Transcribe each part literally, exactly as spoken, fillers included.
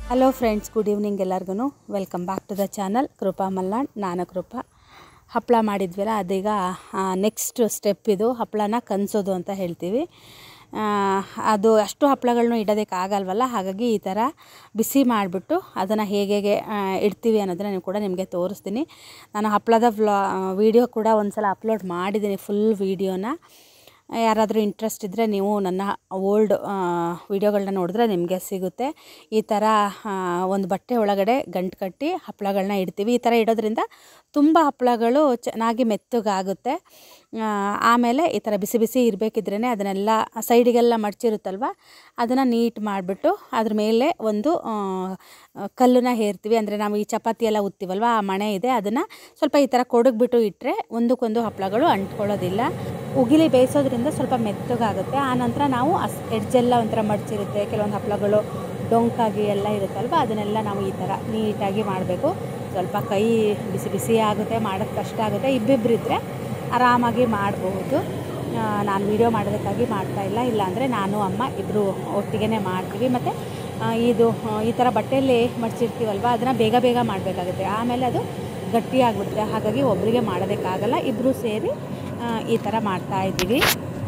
Hello friends, good evening ಎಲ್ಲರಿಗೂ. Welcome back to the channel Krupa Malnad. ನಾನು ಕೃಪಾ. ಹಪ್ಪಳ ಮಾಡಿದ್ವಲ್ಲ, ಅದೀಗ ನೆಕ್ಸ್ಟ್ ಸ್ಟೆಪ್ ಇದು. ಹಪ್ಪಳನ ಕನ್ಸೋದು ಅಂತ ಹೇಳ್ತೀವಿ. ಅದು ಅಷ್ಟು ಹಪ್ಪಳಗಳನ್ನೂ ಇಡೋದಕ್ಕೆ ಆಗಲ್ವಲ್ಲ, ಹಾಗಾಗಿ ಈ ಥರ ಬಿಸಿ ಮಾಡಿಬಿಟ್ಟು ಅದನ್ನು ಹೇಗೆ ಹೇಗೆ ಇಡ್ತೀವಿ ಅನ್ನೋದನ್ನು ನೀವು ಕೂಡ ನಿಮಗೆ ತೋರಿಸ್ತೀನಿ. ನಾನು ಹಪ್ಪಳದ ವ್ಲಾ ವೀಡಿಯೋ ಕೂಡ ಒಂದು ಸಲ ಅಪ್ಲೋಡ್ ಮಾಡಿದ್ದೀನಿ, ಫುಲ್ ವೀಡಿಯೋನ. ಯಾರಾದರೂ ಇಂಟ್ರೆಸ್ಟ್ ಇದ್ದರೆ ನೀವು ನನ್ನ ಓಲ್ಡ್ ವೀಡಿಯೋಗಳನ್ನ ನೋಡಿದ್ರೆ ನಿಮಗೆ ಸಿಗುತ್ತೆ. ಈ ಥರ ಒಂದು ಬಟ್ಟೆ ಒಳಗಡೆ ಗಂಟು ಕಟ್ಟಿ ಹಪ್ಪಳಗಳನ್ನ ಇಡ್ತೀವಿ. ಈ ಥರ ಇಡೋದ್ರಿಂದ ತುಂಬ ಹಪ್ಪಳಗಳು ಚೆನ್ನಾಗಿ ಮೆತ್ತಗಾಗುತ್ತೆ. ಆಮೇಲೆ ಈ ಥರ ಬಿಸಿ ಬಿಸಿ ಇರಬೇಕಿದ್ರೇ ಅದನ್ನೆಲ್ಲ ಸೈಡಿಗೆಲ್ಲ ಮಡಚಿರುತ್ತಲ್ವ, ಅದನ್ನು ನೀಟ್ ಮಾಡಿಬಿಟ್ಟು ಅದ್ರ ಮೇಲೆ ಒಂದು ಕಲ್ಲನ್ನ ಹೇರ್ತೀವಿ. ಅಂದರೆ ನಾವು ಈ ಚಪಾತಿ ಎಲ್ಲ ಉತ್ತೀವಲ್ವ, ಆ ಮಣೆ ಇದೆ, ಅದನ್ನು ಸ್ವಲ್ಪ ಈ ಥರ ಕೊಡಗ್ಬಿಟ್ಟು ಇಟ್ಟರೆ ಒಂದಕ್ಕೊಂದು ಹಪ್ಪಳಗಳು ಅಂಟ್ಕೊಳ್ಳೋದಿಲ್ಲ. ಉಗಿಲಿ ಬೇಯಿಸೋದ್ರಿಂದ ಸ್ವಲ್ಪ ಮೆತ್ತಗಾಗುತ್ತೆ. ಆನಂತರ ನಾವು ಅಸ್ ಎಡ್ಜೆಲ್ಲ ಒಂಥರ ಮಡಚಿರುತ್ತೆ, ಕೆಲವೊಂದು ಹಪ್ಪಳಗಳು ಡೊಂಕಾಗಿ ಎಲ್ಲ ಇರುತ್ತಲ್ವ, ಅದನ್ನೆಲ್ಲ ನಾವು ಈ ಥರ ನೀಟಾಗಿ ಮಾಡಬೇಕು. ಸ್ವಲ್ಪ ಕೈ ಬಿಸಿ ಬಿಸಿ ಆಗುತ್ತೆ, ಮಾಡೋದು ಕಷ್ಟ ಆಗುತ್ತೆ. ಇಬ್ಬಿಬ್ಬರಿದ್ದರೆ ಆರಾಮಾಗಿ ಮಾಡಬಹುದು. ನಾನು ವೀಡಿಯೋ ಮಾಡೋದಕ್ಕಾಗಿ ಮಾಡ್ತಾಯಿಲ್ಲ, ಇಲ್ಲಾಂದರೆ ನಾನು ಅಮ್ಮ ಇಬ್ಬರು ಒಟ್ಟಿಗೆ ಮಾಡ್ತೀವಿ. ಮತ್ತು ಇದು ಈ ಥರ ಬಟ್ಟೆಯಲ್ಲಿ ಮಡಚಿರ್ತೀವಲ್ವ, ಅದನ್ನು ಬೇಗ ಬೇಗ ಮಾಡಬೇಕಾಗುತ್ತೆ. ಆಮೇಲೆ ಅದು ಗಟ್ಟಿಯಾಗಿಬಿಡುತ್ತೆ. ಹಾಗಾಗಿ ಒಬ್ಬರಿಗೆ ಮಾಡೋದಕ್ಕಾಗಲ್ಲ, ಇಬ್ಬರು ಸೇರಿ ಈ ಥರ ಮಾಡ್ತಾಯಿದ್ದೀವಿ.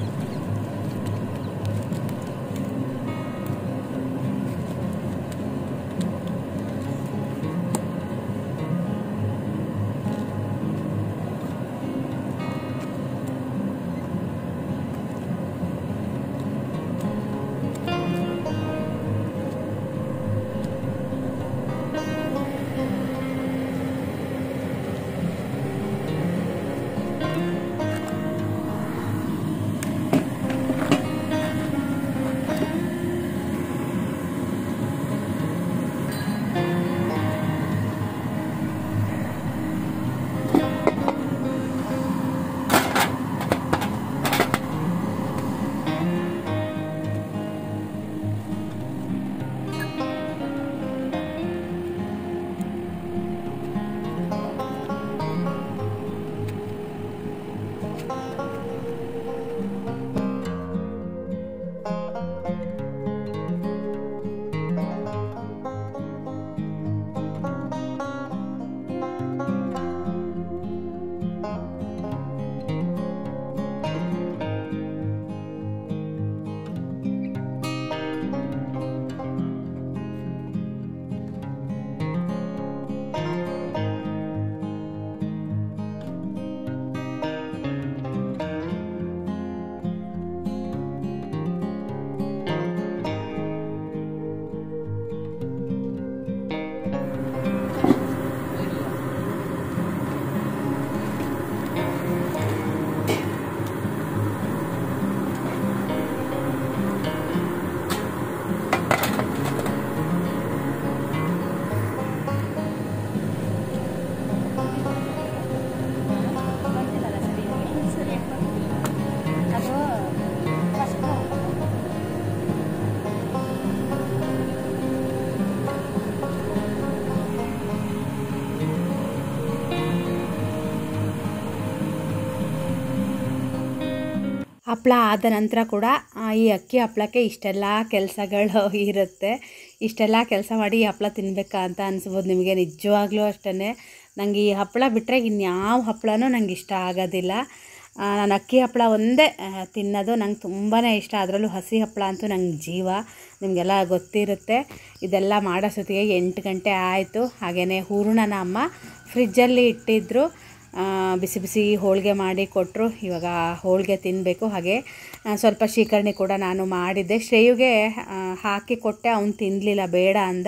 ಹಪ್ಪಳ ಆದ ನಂತರ ಕೂಡ ಈ ಅಕ್ಕಿ ಹಪ್ಪಳಕ್ಕೆ ಇಷ್ಟೆಲ್ಲ ಕೆಲಸಗಳು ಇರುತ್ತೆ. ಇಷ್ಟೆಲ್ಲ ಕೆಲಸ ಮಾಡಿ ಈ ಹಪ್ಪಳ ತಿನ್ನಬೇಕಾ ಅಂತ ಅನಿಸ್ಬೋದು ನಿಮಗೆ. ನಿಜವಾಗ್ಲೂ ಅಷ್ಟೇ, ನನಗೆ ಈ ಹಪ್ಪಳ ಬಿಟ್ಟರೆ ಇನ್ಯಾವ ಹಪ್ಪಳನೂ ನಂಗೆ ಇಷ್ಟ ಆಗೋದಿಲ್ಲ. ನಾನು ಅಕ್ಕಿ ಹಪ್ಪಳ ಒಂದೇ ತಿನ್ನೋದು, ನಂಗೆ ತುಂಬಾ ಇಷ್ಟ. ಅದರಲ್ಲೂ ಹಸಿ ಹಪ್ಪಳ ಅಂತೂ ನಂಗೆ ಜೀವ. ನಿಮಗೆಲ್ಲ ಗೊತ್ತಿರುತ್ತೆ. ಇದೆಲ್ಲ ಮಾಡೋಷ್ಟೊತ್ತಿಗೆ ಎಂಟು ಗಂಟೆ ಆಯಿತು. ಹಾಗೆಯೇ ಹೂರಣನ ಅಮ್ಮ ಫ್ರಿಜ್ಜಲ್ಲಿ ಇಟ್ಟಿದ್ದರು. ಬಿಸಿ ಬಿಸಿ ಹೋಳಿಗೆ ಮಾಡಿ ಕೊಟ್ಟರು. ಇವಾಗ ಹೋಳಿಗೆ ತಿನ್ನಬೇಕು. ಹಾಗೆ ಸ್ವಲ್ಪ ಶ್ರೀಕರ್ಣಿ ಕೂಡ ನಾನು ಮಾಡಿದ್ದೆ. ಶ್ರೇಯುಗೆ ಹಾಕಿ ಕೊಟ್ಟೆ, ಅವನು ತಿನ್ನಲಿಲ್ಲ, ಬೇಡ ಅಂದ.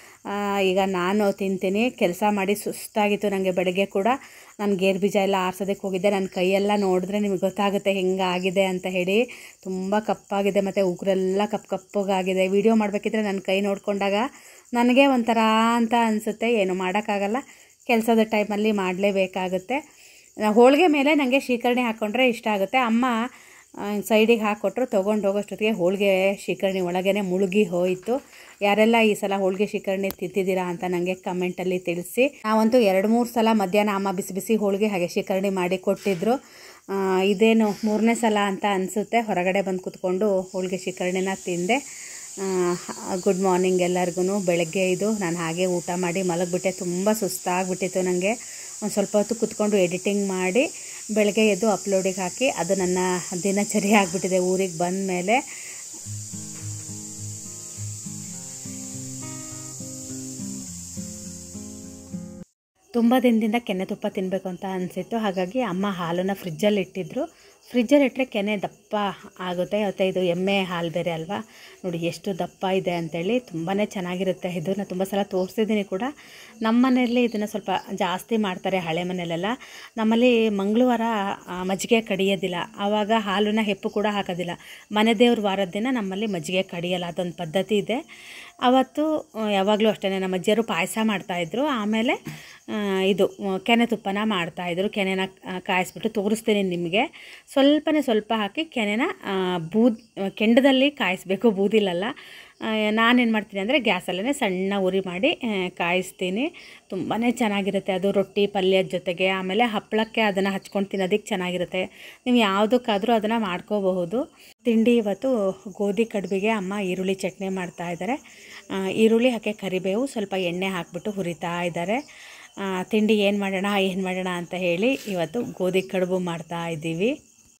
ಈಗ ನಾನು ತಿಂತೀನಿ. ಕೆಲಸ ಮಾಡಿ ಸುಸ್ತಾಗಿತ್ತು ನನಗೆ. ಬೆಳಗ್ಗೆ ಕೂಡ ನಾನು ಗೇರು ಬೀಜ ಎಲ್ಲ ಆರಿಸೋದಕ್ಕೆ ಹೋಗಿದ್ದೆ. ನನ್ನ ಕೈಯೆಲ್ಲ ನೋಡಿದ್ರೆ ನಿಮಗೆ ಗೊತ್ತಾಗುತ್ತೆ ಹೆಂಗಾಗಿದೆ ಅಂತ ಹೇಳಿ. ತುಂಬ ಕಪ್ಪಾಗಿದೆ ಮತ್ತು ಉಗುರೆಲ್ಲ ಕಪ್ಪು ಕಪ್ಪಗಾಗಿದೆ. ವೀಡಿಯೋ ಮಾಡಬೇಕಿದ್ರೆ ನನ್ನ ಕೈ ನೋಡಿಕೊಂಡಾಗ ನನಗೆ ಒಂಥರ ಅಂತ ಅನಿಸುತ್ತೆ. ಏನು ಮಾಡೋಕ್ಕಾಗಲ್ಲ, ಕೆಲಸದ ಟೈಮಲ್ಲಿ ಮಾಡಲೇಬೇಕಾಗುತ್ತೆ. ಹೋಳಿಗೆ ಮೇಲೆ ನನಗೆ ಶ್ರೀಕರ್ಣಿ ಹಾಕ್ಕೊಂಡ್ರೆ ಇಷ್ಟ ಆಗುತ್ತೆ. ಅಮ್ಮ ಸೈಡಿಗೆ ಹಾಕ್ಕೊಟ್ರು. ತೊಗೊಂಡು ಹೋಗೋಷ್ಟೊತ್ತಿಗೆ ಹೋಳಿಗೆ ಶ್ರೀಕರ್ಣಿ ಒಳಗೇ ಮುಳುಗಿ ಹೋಯಿತು. ಯಾರೆಲ್ಲ ಈ ಸಲ ಹೋಳಿಗೆ ಶ್ರೀಕರ್ಣಿ ತಿಂತಿದ್ದೀರಾ ಅಂತ ನನಗೆ ಕಮೆಂಟಲ್ಲಿ ತಿಳಿಸಿ. ನಾವಂತೂ ಎರಡು ಮೂರು ಸಲ ಮಧ್ಯಾಹ್ನ ಅಮ್ಮ ಬಿಸಿ ಬಿಸಿ ಹೋಳಿಗೆ ಹಾಗೆ ಶ್ರೀಕರ್ಣಿ ಮಾಡಿ ಕೊಟ್ಟಿದ್ದರು. ಇದೇನು ಮೂರನೇ ಸಲ ಅಂತ ಅನಿಸುತ್ತೆ ಹೊರಗಡೆ ಬಂದು ಕೂತ್ಕೊಂಡು ಹೋಳಿಗೆ ಶ್ರೀಕರ್ಣಿನ ತಿಂದೆ. ಗುಡ್ ಮಾರ್ನಿಂಗ್ ಎಲ್ಲರಿಗೂ. ಬೆಳಗ್ಗೆ ಇದು ನಾನು ಹಾಗೆ ಊಟ ಮಾಡಿ ಮಲಗಿಬಿಟ್ಟೆ. ತುಂಬ ಸುಸ್ತಾಗ್ಬಿಟ್ಟಿತ್ತು ನನಗೆ. ಒಂದು ಸ್ವಲ್ಪ ಹೊತ್ತು ಕೂತ್ಕೊಂಡು ಎಡಿಟಿಂಗ್ ಮಾಡಿ ಬೆಳಗ್ಗೆ ಎದ್ದು ಅಪ್ಲೋಡಿಗೆ ಹಾಕಿ ಅದು ನನ್ನ ದಿನಚರಿ ಆಗಿಬಿಟ್ಟಿದೆ ಊರಿಗೆ ಬಂದ ಮೇಲೆ. ತುಂಬ ದಿನದಿಂದ ಕೆನೆ ತುಪ್ಪ ತಿನ್ನಬೇಕು ಅಂತ ಅನಿಸಿತ್ತು. ಹಾಗಾಗಿ ಅಮ್ಮ ಹಾಲನ್ನು ಫ್ರಿಜ್ಜಲ್ಲಿ ಇಟ್ಟಿದ್ದರು. ಫ್ರಿಜ್ಜಲ್ಲಿ ಇಟ್ಟರೆ ಕೆನೆ ದಪ್ಪ ಆಗುತ್ತೆ. ಮತ್ತು ಇದು ಎಮ್ಮೆ ಹಾಲು ಬೇರೆ ಅಲ್ವಾ, ನೋಡಿ ಎಷ್ಟು ದಪ್ಪ ಇದೆ ಅಂಥೇಳಿ. ತುಂಬಾ ಚೆನ್ನಾಗಿರುತ್ತೆ ಇದು. ನಾನು ತುಂಬ ಸಲ ತೋರಿಸಿದ್ದೀನಿ ಕೂಡ. ನಮ್ಮ ಮನೆಯಲ್ಲಿ ಇದನ್ನು ಸ್ವಲ್ಪ ಜಾಸ್ತಿ ಮಾಡ್ತಾರೆ, ಹಳೆ ಮನೆಯಲ್ಲೆಲ್ಲ. ನಮ್ಮಲ್ಲಿ ಮಂಗಳವಾರ ಮಜ್ಜಿಗೆ ಕಡಿಯೋದಿಲ್ಲ, ಆವಾಗ ಹಾಲನ್ನ ಹೆಪ್ಪು ಕೂಡ ಹಾಕೋದಿಲ್ಲ. ಮನೆ ದೇವ್ರ ವಾರದ ದಿನ ನಮ್ಮಲ್ಲಿ ಮಜ್ಜಿಗೆ ಕಡಿಯೋಲ್ಲ, ಅದೊಂದು ಪದ್ಧತಿ ಇದೆ. ಅವತ್ತು ಯಾವಾಗಲೂ ಅಷ್ಟೇ ನಮ್ಮ ಅಜ್ಜಿಯರು ಪಾಯಸ ಮಾಡ್ತಾಯಿದ್ರು. ಆಮೇಲೆ ಇದು ಕೆನೆ ತುಪ್ಪನ ಮಾಡ್ತಾಯಿದ್ರು. ಕೆನೆನ ಕಾಯಿಸ್ಬಿಟ್ಟು ತೋರಿಸ್ತೀನಿ ನಿಮಗೆ. ಸ್ವಲ್ಪನೇ ಸ್ವಲ್ಪ ಹಾಕಿ ಕೆನೆನ ಬೂದ್ ಕೆಂಡದಲ್ಲಿ ಕಾಯಿಸ್ಬೇಕು, ಬೂದಿಲಲ್ಲ. ನಾನೇನು ಮಾಡ್ತೀನಿ ಅಂದರೆ ಗ್ಯಾಸಲ್ಲೇ ಸಣ್ಣ ಉರಿ ಮಾಡಿ ಕಾಯಿಸ್ತೀನಿ. ತುಂಬಾ ಚೆನ್ನಾಗಿರುತ್ತೆ ಅದು ರೊಟ್ಟಿ ಪಲ್ಯದ ಜೊತೆಗೆ. ಆಮೇಲೆ ಹಪ್ಪಳಕ್ಕೆ ಅದನ್ನು ಹಚ್ಕೊಂಡು ತಿನ್ನೋದಕ್ಕೆ ಚೆನ್ನಾಗಿರುತ್ತೆ. ನೀವು ಯಾವುದಕ್ಕಾದರೂ ಅದನ್ನು ಮಾಡ್ಕೋಬಹುದು. ತಿಂಡಿ ಇವತ್ತು ಗೋಧಿ ಕಡುಬಿಗೆ ಅಮ್ಮ ಈರುಳ್ಳಿ ಚಟ್ನಿ ಮಾಡ್ತಾಯಿದ್ದಾರೆ. ಈರುಳ್ಳಿ ಹಾಕಿ ಕರಿಬೇವು ಸ್ವಲ್ಪ ಎಣ್ಣೆ ಹಾಕಿಬಿಟ್ಟು ಹುರಿತಾ ಇದ್ದಾರೆ. ತಿಂಡಿ ಏನು ಮಾಡೋಣ ಏನು ಮಾಡೋಣ ಅಂತ ಹೇಳಿ ಇವತ್ತು ಗೋಧಿ ಕಡುಬು ಮಾಡ್ತಾ ಇದ್ದೀವಿ.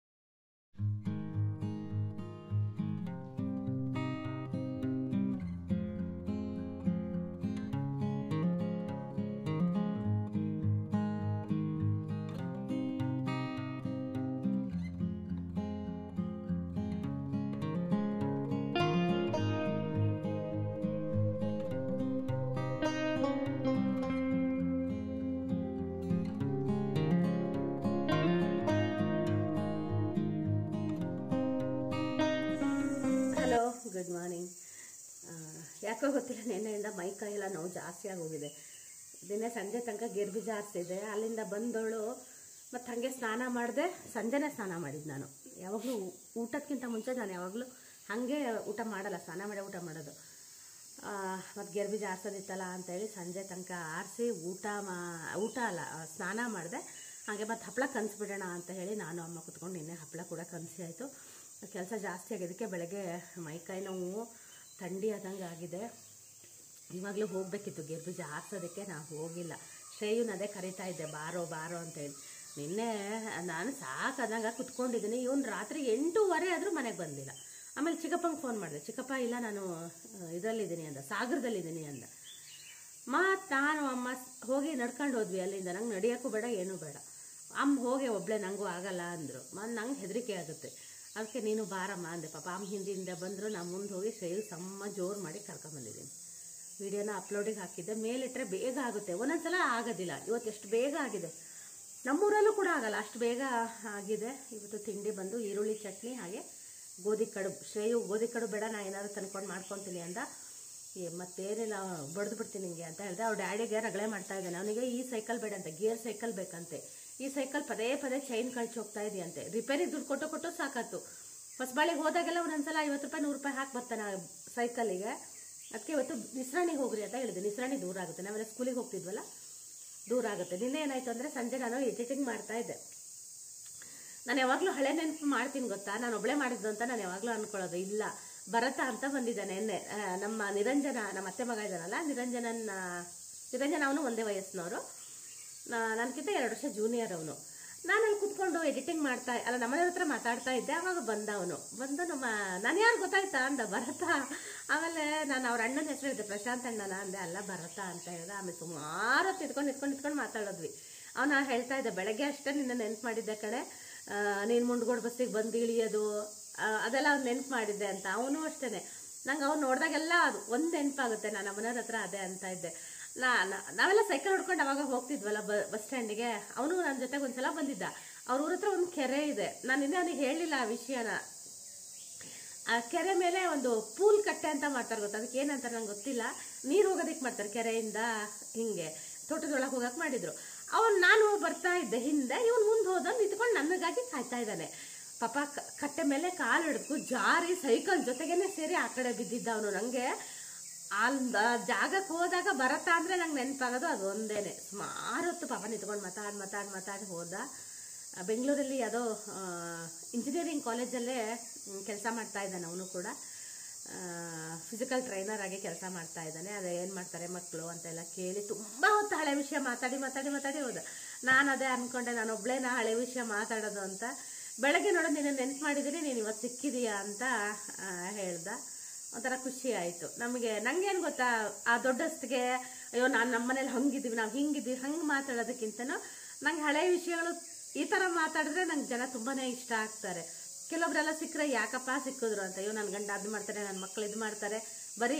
Good morning. ಯಾಕೋ ಗೊತ್ತಿಲ್ಲ, ನೆನ್ನೆಯಿಂದ ಮೈ ಕೈಯೆಲ್ಲ ನೋವು ಜಾಸ್ತಿ ಆಗೋಗಿದೆ. ದಿನ ಸಂಜೆ ತನಕ ಗಿರ್ಬಿ ಜಾರಿಸಿದೆ. ಅಲ್ಲಿಂದ ಬಂದವಳು ಮತ್ತು ಹಾಗೆ ಸ್ನಾನ ಮಾಡಿದೆ. ಸಂಜೆನೇ ಸ್ನಾನ ಮಾಡಿದ್ದು ನಾನು. ಯಾವಾಗಲೂ ಊಟಕ್ಕಿಂತ ಮುಂಚೆ ನಾನು ಯಾವಾಗಲೂ ಹಾಗೆ ಊಟ ಮಾಡಲ್ಲ, ಸ್ನಾನ ಮಾಡಿ ಊಟ ಮಾಡೋದು. ಮತ್ತು ಗಿರ್ಬಿ ಜಾರಿಸೋದಿತ್ತಲ್ಲ ಅಂತೇಳಿ ಸಂಜೆ ತನಕ ಆರಿಸಿ ಊಟ ಮಾ ಊಟ ಅಲ್ಲ ಸ್ನಾನ ಮಾಡಿದೆ. ಹಾಗೆ ಮತ್ತು ಹಪ್ಪಳ ಕನ್ಸ್ಬಿಡೋಣ ಅಂತ ಹೇಳಿ ನಾನು ಅಮ್ಮ ಕುತ್ಕೊಂಡು ನಿನ್ನೆ ಹಪ್ಪಳ ಕೂಡ ಕನಸಿ ಆಯಿತು. ಕೆಲಸ ಜಾಸ್ತಿ ಆಗಿದ್ದಕ್ಕೆ ಬೆಳಗ್ಗೆ ಮೈಕೈ ನೋವು ಥಂಡಿ ಆದಂಗೆ ಆಗಿದೆ. ಇವಾಗಲೂ ಹೋಗಬೇಕಿತ್ತು ಗಿರ್ಬಿ ಜಾರಿಸೋದಕ್ಕೆ, ನಾನು ಹೋಗಿಲ್ಲ. ಶ್ರೇಯುನ ಅದೇ ಕರಿತಾ ಇದ್ದೆ, ಬಾರೋ ಬಾರೋ ಅಂತೇಳಿ. ನಿನ್ನೆ ನಾನು ಸಾಕಾದಂಗೆ ಕುತ್ಕೊಂಡಿದ್ದೀನಿ. ಇವನು ರಾತ್ರಿ ಎಂಟೂವರೆ ಆದರೂ ಮನೆಗೆ ಬಂದಿಲ್ಲ. ಆಮೇಲೆ ಚಿಕ್ಕಪ್ಪಂಗೆ ಫೋನ್ ಮಾಡಿದೆ. ಚಿಕ್ಕಪ್ಪ ಇಲ್ಲ ನಾನು ಇದರಲ್ಲಿದ್ದೀನಿ ಅಂದ, ಸಾಗರದಲ್ಲಿದ್ದೀನಿ ಅಂದ. ಮತ್ತು ನಾನು ಅಮ್ಮ ಹೋಗಿ ನಡ್ಕೊಂಡು ಹೋದ್ವಿ ಅಲ್ಲಿಂದ. ನಂಗೆ ನಡೆಯೋಕ್ಕೂ ಬೇಡ ಏನೂ ಬೇಡ. ಅಮ್ಮ ಹೋಗಿ ಒಬ್ಬಳೆ ನನಗೂ ಆಗಲ್ಲ ಅಂದರು. ಮತ್ತು ನಂಗೆ ಹೆದರಿಕೆ ಆಗುತ್ತೆ. ಅದಕ್ಕೆ ನೀನು ಬಾರಮ್ಮ ಅಂದೆ. ಪಾಪ ಅಮ್ಮ ಹಿಂದಿಂದ ಬಂದರು. ನಾನು ಮುಂದೆ ಹೋಗಿ ಶ್ರೇಯು ಸಮ್ಮ ಜೋರು ಮಾಡಿ ಕರ್ಕೊಂಬಂದಿದ್ದೀನಿ. ವಿಡಿಯೋನ ಅಪ್ಲೋಡಿಗೆ ಹಾಕಿದ್ದೆ. ಮೇಲಿಟ್ಟರೆ ಬೇಗ ಆಗುತ್ತೆ, ಒಂದೊಂದು ಸಲ ಆಗೋದಿಲ್ಲ. ಇವತ್ತು ಎಷ್ಟು ಬೇಗ ಆಗಿದೆ, ನಮ್ಮೂರಲ್ಲೂ ಕೂಡ ಆಗಲ್ಲ ಅಷ್ಟು ಬೇಗ ಆಗಿದೆ. ಇವತ್ತು ತಿಂಡಿ ಬಂದು ಈರುಳ್ಳಿ ಚಟ್ನಿ ಹಾಗೆ ಗೋಧಿ ಕಡುಬು. ಶ್ರೇಯು ಗೋಧಿ ಕಡುಬು ಬೇಡ, ನಾನು ಏನಾದರೂ ತಂದ್ಕೊಂಡು ಮಾಡ್ಕೊತೀನಿ ಅಂದ. ಮತ್ತೇನಿಲ್ಲ ಬಡ್ದು ಬಿಡ್ತೀನಿ ನಿಮಗೆ ಅಂತ ಹೇಳಿದೆ. ಅವ್ರ ಡ್ಯಾಡಿಗೆ ರಗಳೆ ಮಾಡ್ತಾ ಇದ್ದಾನೆ. ಅವನಿಗೆ ಈ ಸೈಕಲ್ ಬೇಡ ಅಂತ, ಗೇರ್ ಸೈಕಲ್ ಬೇಕಂತೆ. ಈ ಸೈಕಲ್ ಪದೇ ಪದೇ ಚೈನ್ ಕಳ್ಸಿ ಹೋಗ್ತಾ ಇದೆಯಂತೆ. ರಿಪೇರಿ ದುಡ್ಡು ಕೊಟ್ಟು ಕೊಟ್ಟು ಸಾಕತ್ತು. ಹೊಸಬಾಳಿಗೆ ಹೋದಾಗೆಲ್ಲ ಒಂದೊಂದ್ಸಲ ಐವತ್ತು ರೂಪಾಯಿ ನೂರು ರೂಪಾಯಿ ಹಾಕಿ ಬರ್ತಾನೆ ಸೈಕಲ್ಲಿಗೆ. ಅದಕ್ಕೆ ಇವತ್ತು ನಿಸ್ರಾಣಿಗೆ ಹೋಗ್ರಿ ಅಂತ ಹೇಳಿದೆ. ನಿಸ್ರಾಣಿ ದೂರ ಆಗುತ್ತೆ, ನಾವೆಲ್ಲ ಸ್ಕೂಲಿಗೆ ಹೋಗ್ತಿದ್ವಲ್ಲ, ದೂರ ಆಗುತ್ತೆ. ನಿನ್ನೆ ಏನಾಯ್ತು ಅಂದರೆ ಸಂಜೆ ನಾನು ಎಡಿಟಿಂಗ್ ಮಾಡ್ತಾ ಇದ್ದೆ. ನಾನು ಯಾವಾಗಲೂ ಹಳೆ ನೆನಪು ಮಾಡ್ತೀನಿ ಗೊತ್ತಾ, ನಾನು ಒಬ್ಬಳೇ ಮಾಡಿದ್ದು ಅಂತ ನಾನು ಯಾವಾಗಲೂ ಅಂದ್ಕೊಳ್ಳೋದು. ಇಲ್ಲ, ಭರತ ಅಂತ ಬಂದಿದ್ದಾನೆ ನಿನ್ನೆ. ನಮ್ಮ ನಿರಂಜನ, ನಮ್ಮ ಅತ್ತೆ ಮಗ ಇದ್ದಾನಲ್ಲ ನಿರಂಜನನ್ನ, ನಿರಂಜನ ಅವನು ಒಂದೇ ವಯಸ್ಸಿನವರು, ನನಗಿಂತ ಎರಡು ವರ್ಷ ಜೂನಿಯರ್ ಅವನು. ನಾನು ಅಲ್ಲಿ ಕೂತ್ಕೊಂಡು ಎಡಿಟಿಂಗ್ ಮಾಡ್ತಾ ಅಲ್ಲ ನಮ್ಮನೆ ಹತ್ರ ಮಾತಾಡ್ತಾ ಇದ್ದೆ. ಆವಾಗ ಬಂದ ಅವನು. ಬಂದು ನಮ್ಮ ನಾನು ಯಾರು ಗೊತ್ತಾಯ್ತಾ ಅಂದ, ಭರತ. ಆಮೇಲೆ ನಾನು ಅವ್ರ ಅಣ್ಣನ ಹೆಸರು ಹೇಳಿದೆ, ಪ್ರಶಾಂತ್ ಅಣ್ಣನ ಅಂದೆ. ಅಲ್ಲ ಭರತ ಅಂತ ಹೇಳಿದೆ. ಆಮೇಲೆ ಸುಮಾರು ಹೊತ್ತು ಇಟ್ಕೊಂಡು ನಿಂತ್ಕೊಂಡು ನಿಂತ್ಕೊಂಡು ಮಾತಾಡೋದ್ವಿ. ಅವನು ಹೇಳ್ತಾ ಇದ್ದೆ, ಬೆಳಗ್ಗೆ ಅಷ್ಟೇ ನಿನ್ನ ನೆನ್ಪು ಮಾಡಿದ್ದೆ ಕಣೆ, ನೀನು ಮುಂಡ್ಗೋಡು ಬಸ್ಸಿಗೆ ಬಂದು ಇಳಿಯೋದು ಅದೆಲ್ಲ ಅವ್ನು ನೆನ್ಪು ಮಾಡಿದ್ದೆ ಅಂತ. ಅವನು ಅಷ್ಟೇ, ನಂಗೆ ಅವ್ನು ನೋಡಿದಾಗೆಲ್ಲ ಅದು ಒಂದು ನೆನಪಾಗುತ್ತೆ. ನಾನು ನಮ್ಮನೆಯವ್ರ ಹತ್ರ ಅದೇ ಅಂತ ಇದ್ದೆ. ನಾ ನಾವೆಲ್ಲ ಸೈಕಲ್ ಹೊಡ್ಕೊಂಡು ಅವಾಗ ಹೋಗ್ತಿದ್ವಲ್ಲ ಬ ಬಸ್ ಸ್ಟ್ಯಾಂಡಿಗೆ. ಅವನು ನನ್ನ ಜೊತೆಗೆ ಒಂದ್ಸಲ ಬಂದಿದ್ದ. ಅವ್ರ ಊರ ಹತ್ರ ಒಂದು ಕೆರೆ ಇದೆ. ನಾನು ಇನ್ನೇ ಅವನಿಗೆ ಹೇಳಿಲ್ಲ ಆ ವಿಷಯನ. ಆ ಕೆರೆ ಮೇಲೆ ಒಂದು ಪೂಲ್ ಕಟ್ಟೆ ಅಂತ ಮಾಡ್ತಾರೆ ಗೊತ್ತಾ, ಅದಕ್ಕೆ ಏನಂತಾರೆ ನಂಗೆ ಗೊತ್ತಿಲ್ಲ. ನೀರು ಹೋಗೋದಕ್ಕೆ ಮಾಡ್ತಾರೆ ಕೆರೆಯಿಂದ, ಹಿಂಗೆ ತೋಟದೊಳಗೆ ಹೋಗಕ್ಕೆ ಮಾಡಿದ್ರು. ಅವನು ನಾನು ಬರ್ತಾ ಇದ್ದೆ ಹಿಂದೆ, ಇವನು ಮುಂದೆ ಹೋದ ನಿಂತ್ಕೊಂಡು ನನಗಾಗಿ ಕಾಯ್ತಾ ಇದ್ದಾನೆ. ಪಾಪ ಕಟ್ಟೆ ಮೇಲೆ ಕಾಲು ಹಿಡಿದು ಜಾರಿ ಸೈಕಲ್ ಜೊತೆಗೇನೆ ಸೇರಿ ಆ ಕಡೆ ಬಿದ್ದಿದ್ದ ಅವನು. ನನಗೆ ಆ ಜಾಗಕ್ಕೆ ಹೋದಾಗ ಭರತ ಅಂದರೆ ನಂಗೆ ನೆನಪಾಗೋದು ಅದು ಒಂದೇನೆ. ಸುಮಾರು ಹೊತ್ತು ಪಾಪ ನಿಂತ್ಕೊಂಡು ಮಾತಾಡಿ ಮಾತಾಡಿ ಮಾತಾಡಿ ಹೋದ. ಬೆಂಗಳೂರಲ್ಲಿ ಯಾವುದೋ ಇಂಜಿನಿಯರಿಂಗ್ ಕಾಲೇಜಲ್ಲೇ ಕೆಲಸ ಮಾಡ್ತಾ ಇದ್ದಾನೆ ಅವನು ಕೂಡ. ಫಿಸಿಕಲ್ ಟ್ರೈನರ್ ಆಗಿ ಕೆಲಸ ಮಾಡ್ತಾ ಇದ್ದಾನೆ. ಅದೇ ಏನು ಮಾಡ್ತಾರೆ ಮಕ್ಕಳು ಅಂತೆಲ್ಲ ಕೇಳಿ ತುಂಬ ಹೊತ್ತು ಹಳೆ ವಿಷಯ ಮಾತಾಡಿ ಮಾತಾಡಿ ಮಾತಾಡಿ ಹೋದ. ನಾನು ಅದೇ ಅಂದ್ಕೊಂಡೆ, ನಾನು ಒಬ್ಬಳೇನ ಹಳೆ ವಿಷಯ ಮಾತಾಡೋದು ಅಂತ. ಬೆಳಗ್ಗೆ ನೋಡೋದು ನೀನು ನೆನ್ಪು ಮಾಡಿದ್ದೀನಿ, ನೀನು ಇವತ್ತು ಸಿಕ್ಕಿದೀಯಾ ಅಂತ ಹೇಳ್ದ. ಒಂಥರ ಖುಷಿ ಆಯಿತು ನಮಗೆ. ನನಗೇನು ಗೊತ್ತಾ, ಆ ದೊಡ್ಡಸ್ತಿಗೆ ಅಯ್ಯೋ ನಾನು ನಮ್ಮ ಮನೇಲಿ ಹಂಗಿದ್ದೀವಿ, ನಾವು ಹಿಂಗಿದ್ದೀವಿ ಹಂಗೆ ಮಾತಾಡೋದಕ್ಕಿಂತನೂ ನಂಗೆ ಹಳೆ ವಿಷಯಗಳು ಈ ಥರ ಮಾತಾಡಿದ್ರೆ ನಂಗೆ ಜನ ತುಂಬಾ ಇಷ್ಟ ಆಗ್ತಾರೆ. ಕೆಲವೊಬ್ರೆಲ್ಲ ಸಿಕ್ಕರೆ ಯಾಕಪ್ಪ ಸಿಕ್ಕಿದ್ರು ಅಂತ, ಅಯ್ಯೋ ನನ್ನ ಗಂಡ ಅದು ಮಾಡ್ತಾರೆ, ನನ್ನ ಮಕ್ಕಳು ಇದು ಮಾಡ್ತಾರೆ, ಬರೀ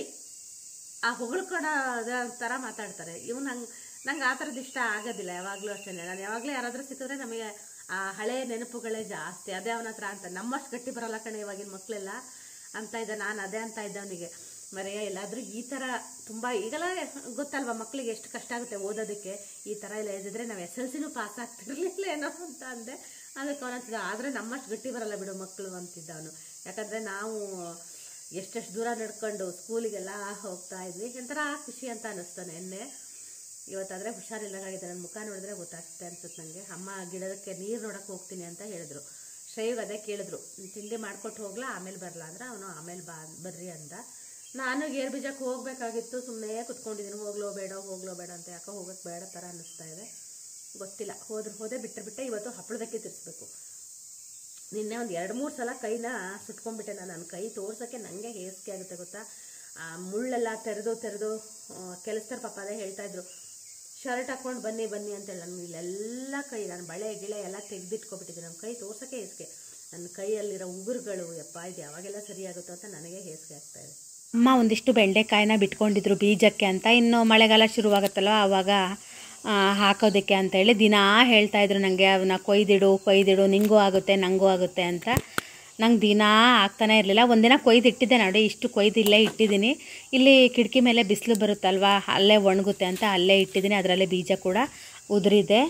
ಆ ಹೊಗಳ್ಕೊಡೋ ಥರ ಮಾತಾಡ್ತಾರೆ. ಇವು ನಂಗೆ ನಂಗೆ ಆ ಥರದ್ದು ಇಷ್ಟ ಆಗೋದಿಲ್ಲ ಯಾವಾಗಲೂ ಅಷ್ಟೇ. ನಾನು ಯಾವಾಗಲೂ ಯಾರಾದರೂ ಸಿಕ್ಕಿದ್ರೆ ನಮಗೆ ಆ ಹಳೆ ನೆನಪುಗಳೇ ಜಾಸ್ತಿ. ಅದೇ ಅವನ ಹತ್ರ ಅಂತ ನಮ್ಮಷ್ಟು ಗಟ್ಟಿ ಬರೋಲ್ಲ ಕಣೆ ಇವಾಗಿನ ಮಕ್ಕಳೆಲ್ಲ ಅಂತ ಇದ್ದ. ನಾನು ಅದೇ ಅಂತ ಇದ್ದೆ ಅವನಿಗೆ, ಮರೆಯ ಎಲ್ಲಾದರೂ ಈ ಥರ ತುಂಬ ಈಗೆಲ್ಲ ಗೊತ್ತಲ್ವ ಮಕ್ಕಳಿಗೆ ಎಷ್ಟು ಕಷ್ಟ ಆಗುತ್ತೆ ಓದೋದಕ್ಕೆ. ಈ ಥರ ಎಲ್ಲ ಇದ್ದಿದ್ರೆ ನಾವು ಎಸ್ ಎಲ್ ಸಿನೂ ಪಾಸ್ ಆಗ್ತಿರ್ಲಿಲ್ಲ ಏನೋ ಅಂತ ಅಂದೆ. ಅದಕ್ಕೆ ಅವನಂತಿದ್ದ, ಆದರೆ ನಮ್ಮಷ್ಟು ಗಟ್ಟಿ ಬರಲ್ಲ ಬಿಡು ಮಕ್ಕಳು ಅಂತಿದ್ದ ಅವನು. ಯಾಕಂದರೆ ನಾವು ಎಷ್ಟೆಷ್ಟು ದೂರ ನಡ್ಕೊಂಡು ಸ್ಕೂಲಿಗೆಲ್ಲ ಹೋಗ್ತಾ ಇದ್ವಿ. ಒಂಥರ ಖುಷಿ ಅಂತ ಅನ್ನಿಸ್ತಾನೆ. ಎನ್ನೆ ಇವತ್ತಾದರೆ ಹುಷಾರಿಲ್ಲದಾಗಿದೆ, ನನ್ನ ಮುಖ ನೋಡಿದ್ರೆ ಗೊತ್ತಾಗ್ತದೆ ಅನ್ಸುತ್ತೆ ನನಗೆ. ಅಮ್ಮ ಗಿಡದಕ್ಕೆ ನೀರು ನೋಡೋಕೆ ಹೋಗ್ತೀನಿ ಅಂತ ಹೇಳಿದ್ರು. ಶ್ರೇವ್ ಅದೇ ಕೇಳಿದ್ರು, ತಿಂಡಿ ಮಾಡಿಕೊಟ್ಟು ಹೋಗ್ಲಾ ಆಮೇಲೆ ಬರಲ್ಲ ಅಂದ್ರೆ ಅವನು ಆಮೇಲೆ ಬಾ ಬರ್ರಿ ಅಂದ. ನಾನು ಗೇರು ಬೀಜಕ್ಕೆ ಹೋಗಬೇಕಾಗಿತ್ತು, ಸುಮ್ಮನೆ ಕುತ್ಕೊಂಡಿದ್ದೀನಿ. ಹೋಗ್ಲೋ ಬೇಡ ಹೋಗ್ಲೋ ಬೇಡ ಅಂತ ಯಾಕೋ ಹೋಗೋಕ್ಕೆ ಬೇಡ ಥರ ಅನ್ನಿಸ್ತಾ ಇದೆ. ಗೊತ್ತಿಲ್ಲ, ಹೋದ್ರೆ ಹೋದೆ ಬಿಟ್ಟರೆ ಬಿಟ್ಟೆ. ಇವತ್ತು ಹಪ್ಪಳದಕ್ಕೆ ತಿರ್ಸ್ಬೇಕು. ನಿನ್ನೆ ಒಂದು ಎರಡು ಮೂರು ಸಲ ಕೈನ ಸುಟ್ಕೊಂಡ್ಬಿಟ್ಟೆ ನಾನು. ನನ್ನ ಕೈ ತೋರ್ಸೋಕ್ಕೆ ನನಗೆ ಹೇಸಿಗೆ ಆಗುತ್ತೆ ಗೊತ್ತಾ. ಮುಳ್ಳೆಲ್ಲ ತೆರೆದು ತೆರೆದು ಕೆಲಸದ ಪಾಪ ಅದೇ ಹೇಳ್ತಾಯಿದ್ರು, ಶರ್ಟ್ ಹಾಕ್ಕೊಂಡು ಬನ್ನಿ ಬನ್ನಿ ಅಂತೇಳಿ. ನಾನು ಇಲ್ಲೆಲ್ಲ ಕೈ, ನಾನು ಬಳೆ ಗಿಳೆ ಎಲ್ಲ ತೆಗೆದಿಟ್ಕೊಬಿಟ್ಟಿದ್ದೆ. ನಮ್ಮ ಕೈ ತೋರ್ಸೋಕ್ಕೆ ಹೇಸಿಗೆ. ನನ್ನ ಕೈಯಲ್ಲಿರೋ ಉಗುರುಗಳು ಯಪ್ಪ ಇದು ಯಾವಾಗೆಲ್ಲ ಸರಿಯಾಗುತ್ತೋ ಅಂತ ನನಗೆ ಹೇಸಿಗೆ ಆಗ್ತಾಯಿದೆ. ಅಮ್ಮ ಒಂದಿಷ್ಟು ಬೆಂಡೆಕಾಯಿನ ಬಿಟ್ಕೊಂಡಿದ್ರು ಬೀಜಕ್ಕೆ ಅಂತ. ಇನ್ನು ಮಳೆಗಾಲ ಶುರುವಾಗುತ್ತಲ್ಲ ಆವಾಗ ಹಾಕೋದಕ್ಕೆ ಅಂತೇಳಿ ದಿನಾ ಹೇಳ್ತಾಯಿದ್ರು ನನಗೆ, ಅವನ್ನ ಕೊಯ್ದಿಡು ಕೊಯ್ದಿಡು ನಿಂಗೂ ಆಗುತ್ತೆ ನನಗೂ ಆಗುತ್ತೆ ಅಂತ. ನಂಗೆ ದಿನಾ ಆಗ್ತಾನೆ ಇರಲಿಲ್ಲ. ಒಂದಿನ ಕೊಯ್ದಿಟ್ಟಿದ್ದೆ ನೋಡಿ, ಇಷ್ಟು ಕೊಯ್ದಿಲ್ಲೇ ಇಟ್ಟಿದ್ದೀನಿ. ಇಲ್ಲಿ ಕಿಟಕಿ ಮೇಲೆ ಬಿಸಿಲು ಬರುತ್ತಲ್ವ, ಅಲ್ಲೇ ಒಣಗುತ್ತೆ ಅಂತ ಅಲ್ಲೇ ಇಟ್ಟಿದ್ದೀನಿ. ಅದರಲ್ಲೇ ಬೀಜ ಕೂಡ ಉದುರಿದೆ.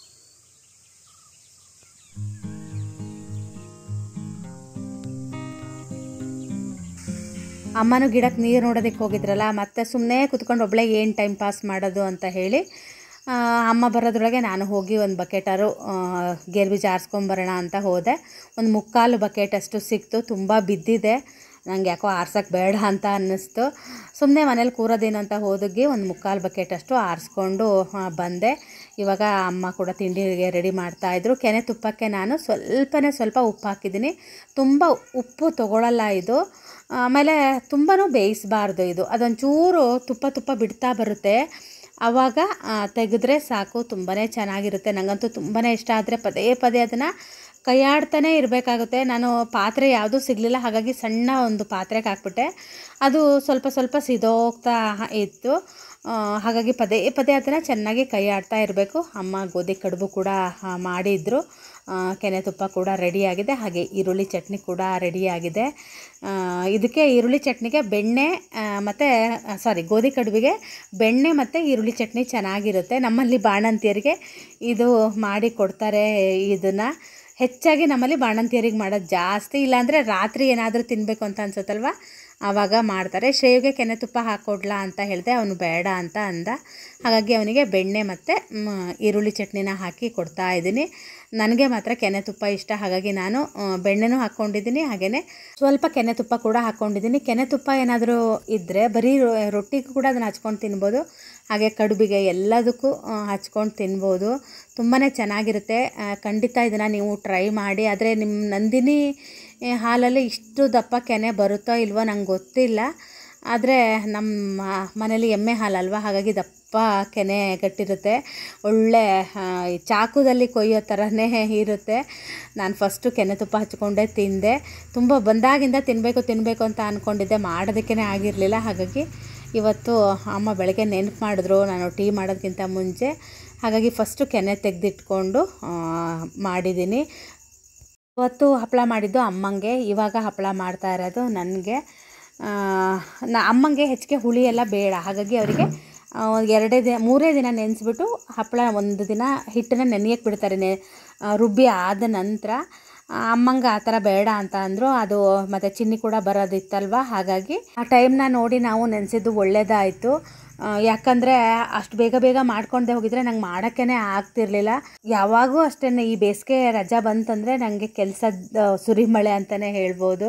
ಅಮ್ಮನೂ ಗಿಡಕ್ಕೆ ನೀರು ನೋಡೋದಕ್ಕೆ ಹೋಗಿದ್ರಲ್ಲ, ಮತ್ತೆ ಸುಮ್ಮನೆ ಕುತ್ಕೊಂಡು ಒಬ್ಬಳೇ ಏನು ಟೈಮ್ ಪಾಸ್ ಮಾಡೋದು ಅಂತ ಹೇಳಿ ಅಮ್ಮ ಬರೋದ್ರೊಳಗೆ ನಾನು ಹೋಗಿ ಒಂದು ಬಕೆಟಾರು ಗೇರು ಬೀಜ ಆರಿಸ್ಕೊಂಬರೋಣ ಅಂತ ಹೋದೆ. ಒಂದು ಮುಕ್ಕಾಲು ಬಕೆಟಷ್ಟು ಸಿಕ್ತು. ತುಂಬ ಬಿದ್ದಿದೆ, ನಂಗೆ ಯಾಕೋ ಆರ್ಸೋಕ್ಕೆ ಬೇಡ ಅಂತ ಅನ್ನಿಸ್ತು. ಸುಮ್ಮನೆ ಮನೇಲಿ ಕೂರೋದೇನು ಅಂತ ಹೋದಕ್ಕೆ ಒಂದು ಮುಕ್ಕಾಲು ಬಕೆಟಷ್ಟು ಆರಿಸ್ಕೊಂಡು ಬಂದೆ. ಇವಾಗ ಅಮ್ಮ ಕೂಡ ತಿಂಡಿಗೆ ರೆಡಿ ಮಾಡ್ತಾಯಿದ್ರು. ಕೆನೆ ತುಪ್ಪಕ್ಕೆ ನಾನು ಸ್ವಲ್ಪನೇ ಸ್ವಲ್ಪ ಉಪ್ಪು ಹಾಕಿದ್ದೀನಿ. ತುಂಬ ಉಪ್ಪು ತೊಗೊಳ್ಳಲ್ಲ ಇದು. ಆಮೇಲೆ ತುಂಬಾ ಬೇಯಿಸಬಾರ್ದು ಇದು. ಅದೊಂಚೂರು ತುಪ್ಪ ತುಪ್ಪ ಬಿಡ್ತಾ ಬರುತ್ತೆ, ಆವಾಗ ತೆಗೆದ್ರೆ ಸಾಕು. ತುಂಬಾ ಚೆನ್ನಾಗಿರುತ್ತೆ. ನನಗಂತೂ ತುಂಬಾ ಇಷ್ಟ. ಆದರೆ ಪದೇ ಪದೇ ಅದನ್ನು ಕೈಯಾಡ್ತಾನೆ ಇರಬೇಕಾಗುತ್ತೆ. ನಾನು ಪಾತ್ರೆ ಯಾವುದೂ ಸಿಗಲಿಲ್ಲ, ಹಾಗಾಗಿ ಸಣ್ಣ ಒಂದು ಪಾತ್ರೆಗೆ ಹಾಕ್ಬಿಟ್ಟೆ. ಅದು ಸ್ವಲ್ಪ ಸ್ವಲ್ಪ ಸಿದೋಗ್ತಾ ಇತ್ತು. ಹಾಗಾಗಿ ಪದೇ ಪದೇ ಅದನ್ನು ಚೆನ್ನಾಗಿ ಕೈ ಆಡ್ತಾ ಇರಬೇಕು. ಅಮ್ಮ ಗೋಧಿ ಕಡುಬು ಕೂಡ ಮಾಡಿದ್ರು. ಕೆನೆ ತುಪ್ಪ ಕೂಡ ರೆಡಿಯಾಗಿದೆ. ಹಾಗೆ ಈರುಳ್ಳಿ ಚಟ್ನಿ ಕೂಡ ರೆಡಿಯಾಗಿದೆ. ಇದಕ್ಕೆ ಈರುಳ್ಳಿ ಚಟ್ನಿಗೆ ಬೆಣ್ಣೆ ಮತ್ತು ಸಾರಿ ಗೋಧಿ ಕಡುಬಿಗೆ ಬೆಣ್ಣೆ ಮತ್ತು ಈರುಳ್ಳಿ ಚಟ್ನಿ ಚೆನ್ನಾಗಿರುತ್ತೆ. ನಮ್ಮಲ್ಲಿ ಬಾಣಂತಿಯರಿಗೆ ಇದು ಮಾಡಿ ಕೊಡ್ತಾರೆ. ಇದನ್ನು ಹೆಚ್ಚಾಗಿ ನಮ್ಮಲ್ಲಿ ಬಾಣಂತಿಯರಿಗೆ ಮಾಡೋದು ಜಾಸ್ತಿ. ಇಲ್ಲಾಂದರೆ ರಾತ್ರಿ ಏನಾದರೂ ತಿನ್ನಬೇಕು ಅಂತ ಅನ್ಸುತ್ತಲ್ವ, ಆವಾಗ ಮಾಡ್ತಾರೆ. ಶ್ರೇವ್ಗೆ ಕೆನೆ ತುಪ್ಪ ಹಾಕ್ಕೊಡ್ಲಾ ಅಂತ ಹೇಳಿದೆ, ಅವನು ಬೇಡ ಅಂತ ಅಂದ. ಹಾಗಾಗಿ ಅವನಿಗೆ ಬೆಣ್ಣೆ ಮತ್ತು ಈರುಳ್ಳಿ ಚಟ್ನಿನ ಹಾಕಿ ಕೊಡ್ತಾ ಇದ್ದೀನಿ. ನನಗೆ ಮಾತ್ರ ಕೆನೆ ತುಪ್ಪ ಇಷ್ಟ, ಹಾಗಾಗಿ ನಾನು ಬೆಣ್ಣೆನೂ ಹಾಕ್ಕೊಂಡಿದ್ದೀನಿ. ಹಾಗೆಯೇ ಸ್ವಲ್ಪ ಕೆನೆ ತುಪ್ಪ ಕೂಡ ಹಾಕ್ಕೊಂಡಿದ್ದೀನಿ. ಕೆನೆ ತುಪ್ಪ ಏನಾದರೂ ಇದ್ದರೆ ಬರೀ ರೊಟ್ಟಿಗೂ ಕೂಡ ಅದನ್ನು ಹಚ್ಕೊಂಡು ತಿನ್ಬೋದು. ಹಾಗೆ ಕಡುಬಿಗೆ ಎಲ್ಲದಕ್ಕೂ ಹಚ್ಕೊಂಡು ತಿನ್ಬೋದು. ತುಂಬಾ ಚೆನ್ನಾಗಿರುತ್ತೆ. ಖಂಡಿತ ಇದನ್ನು ನೀವು ಟ್ರೈ ಮಾಡಿ. ಆದರೆ ನಿಮ್ಮ ನಂದಿನಿ ಹಾಲಲ್ಲಿ ಇಷ್ಟು ದಪ್ಪ ಕೆನೆ ಬರುತ್ತೋ ಇಲ್ವೋ ನಂಗೆ ಗೊತ್ತಿಲ್ಲ. ಆದರೆ ನಮ್ಮ ಮನೇಲಿ ಎಮ್ಮೆ ಹಾಲಲ್ವ, ಹಾಗಾಗಿ ದಪ್ಪ ಕೆನೆ ಗಟ್ಟಿರುತ್ತೆ. ಒಳ್ಳೆ ಚಾಕುದಲ್ಲಿ ಕೊಯ್ಯೋ ಥರನೇ ಇರುತ್ತೆ. ನಾನು ಫಸ್ಟು ಕೆನೆ ತುಪ್ಪ ಹಚ್ಕೊಂಡೇ ತಿಂದೆ. ತುಂಬ ಬಂದಾಗಿಂದ ತಿನ್ನಬೇಕು ತಿನ್ನಬೇಕು ಅಂತ ಅಂದ್ಕೊಂಡಿದ್ದೆ, ಮಾಡೋದಕ್ಕೇ ಆಗಿರಲಿಲ್ಲ. ಹಾಗಾಗಿ ಇವತ್ತು ಅಮ್ಮ ಬೆಳಗ್ಗೆ ನೆನಪು ಮಾಡಿದ್ರು ನಾನು ಟೀ ಮಾಡೋದಕ್ಕಿಂತ ಮುಂಚೆ. ಹಾಗಾಗಿ ಫಸ್ಟು ಕೆನೆ ತೆಗೆದಿಟ್ಕೊಂಡು ಮಾಡಿದ್ದೀನಿ. ಇವತ್ತು ಹಪ್ಪಳ ಮಾಡಿದ್ದು ಅಮ್ಮಂಗೆ, ಇವಾಗ ಹಪ್ಪಳ ಮಾಡ್ತಾ ಇರೋದು ನನಗೆ. ನಾ ಅಮ್ಮಂಗೆ ಹೆಚ್ಚಿಗೆ ಹುಳಿ ಎಲ್ಲ ಬೇಡ, ಹಾಗಾಗಿ ಅವರಿಗೆ ಎರಡೇ ದಿನ ಮೂರೇ ದಿನ ನೆನೆಸ್ಬಿಟ್ಟು ಹಪ್ಪಳ ಒಂದು ದಿನ ಹಿಟ್ಟನ್ನು ನೆನೆಯಕ್ಕೆ ಬಿಡ್ತಾರೆ. ನೆ ರುಬ್ಬಿ ಆದ ನಂತರ ಅಮ್ಮಂಗೆ ಆ ಥರ ಬೇಡ ಅಂತ ಅಂದರು. ಅದು ಮತ್ತು ಚಿನ್ನಿ ಕೂಡ ಬರೋದಿತ್ತಲ್ವ, ಹಾಗಾಗಿ ಆ ಟೈಮ್ನ ನೋಡಿ ನಾವು ನೆನೆಸಿದ್ದು ಒಳ್ಳೆಯದಾಯಿತು. ಯಾಕಂದರೆ ಅಷ್ಟು ಬೇಗ ಬೇಗ ಮಾಡ್ಕೊಂಡೆ ಹೋಗಿದ್ರೆ ನಂಗೆ ಮಾಡೋಕ್ಕೇ ಆಗ್ತಿರ್ಲಿಲ್ಲ. ಯಾವಾಗೂ ಅಷ್ಟೇ ಈ ಬೇಸಿಗೆ ರಜಾ ಬಂತಂದರೆ ನನಗೆ ಕೆಲಸದ ಸುರಿಮಳೆ ಅಂತಲೇ ಹೇಳ್ಬೋದು.